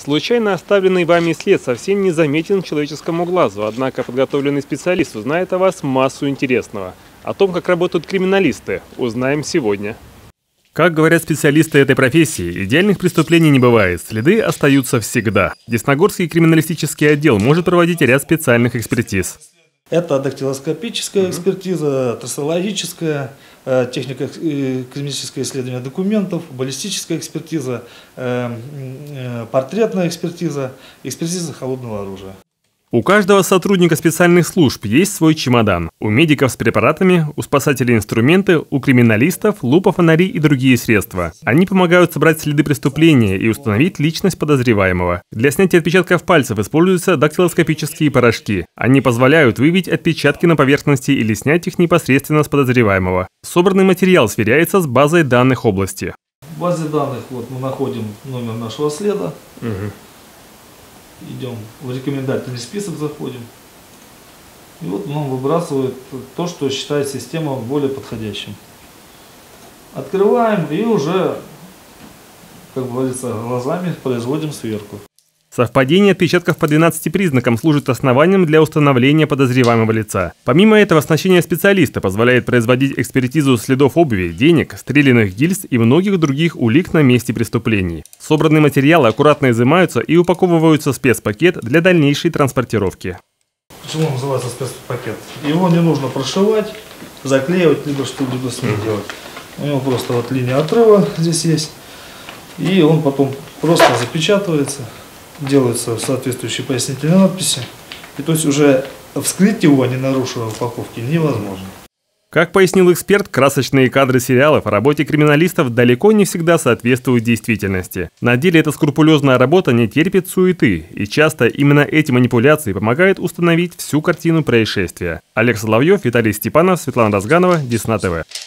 Случайно оставленный вами след совсем не заметен человеческому глазу, однако подготовленный специалист узнает о вас массу интересного. О том, как работают криминалисты, узнаем сегодня. Как говорят специалисты этой профессии, идеальных преступлений не бывает, следы остаются всегда. Десногорский криминалистический отдел может проводить ряд специальных экспертиз. Это дактилоскопическая экспертиза, трассологическая, техника криминалистическое исследование документов, баллистическая экспертиза, портретная экспертиза, экспертиза холодного оружия. У каждого сотрудника специальных служб есть свой чемодан. У медиков с препаратами, у спасателей инструменты, у криминалистов лупа, фонари и другие средства. Они помогают собрать следы преступления и установить личность подозреваемого. Для снятия отпечатков пальцев используются дактилоскопические порошки. Они позволяют выявить отпечатки на поверхности или снять их непосредственно с подозреваемого. Собранный материал сверяется с базой данных области. В базе данных мы находим номер нашего следа. Идем в рекомендательный список, заходим. И вот нам выбрасывает то, что считает система более подходящим. Открываем и уже, как говорится, глазами производим сверку. Совпадение отпечатков по 12 признакам служит основанием для установления подозреваемого лица. Помимо этого, оснащение специалиста позволяет производить экспертизу следов обуви, денег, стрелянных гильз и многих других улик на месте преступлений. Собранные материалы аккуратно изымаются и упаковываются в спецпакет для дальнейшей транспортировки. Почему он называется спецпакет? Его не нужно прошивать, заклеивать, либо что-либо с ним делать. У него просто вот линия отрыва здесь есть. И он потом просто запечатывается. Делаются соответствующие пояснительные надписи. И то есть уже вскрыть его, не нарушив упаковки, невозможно. Как пояснил эксперт, красочные кадры сериалов о работе криминалистов далеко не всегда соответствуют действительности. На деле эта скрупулезная работа не терпит суеты, и часто именно эти манипуляции помогают установить всю картину происшествия. Олег Соловьев, Виталий Степанов, Светлана Разганова, Десна ТВ.